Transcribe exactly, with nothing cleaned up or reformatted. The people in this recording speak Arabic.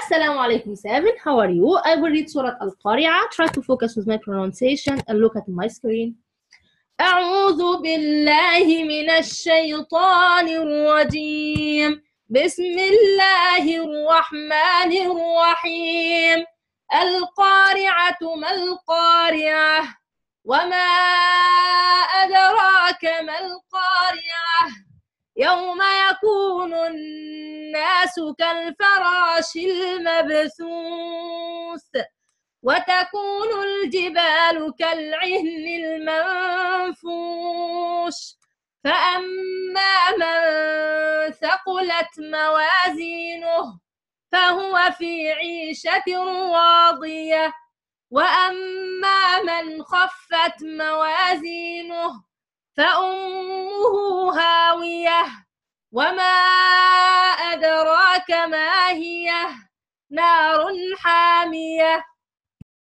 Assalamu alaikum seven. How are you? I will read Surah Al-Qari'ah. Try to focus with my pronunciation and look at my screen. أعوذ بالله من الشيطان الرجيم. بسم الله الرحمن الرحيم. القارعة ما القارعة وما أدراك ما القارعة يوم يكون الناس كالفراش المبثوث وتكون الجبال كالعهن المنفوش فأما من ثقلت موازينه فهو في عيشة راضية وأما من خفت موازينه فأمه هاوية وما أدراك ما هي نار حامية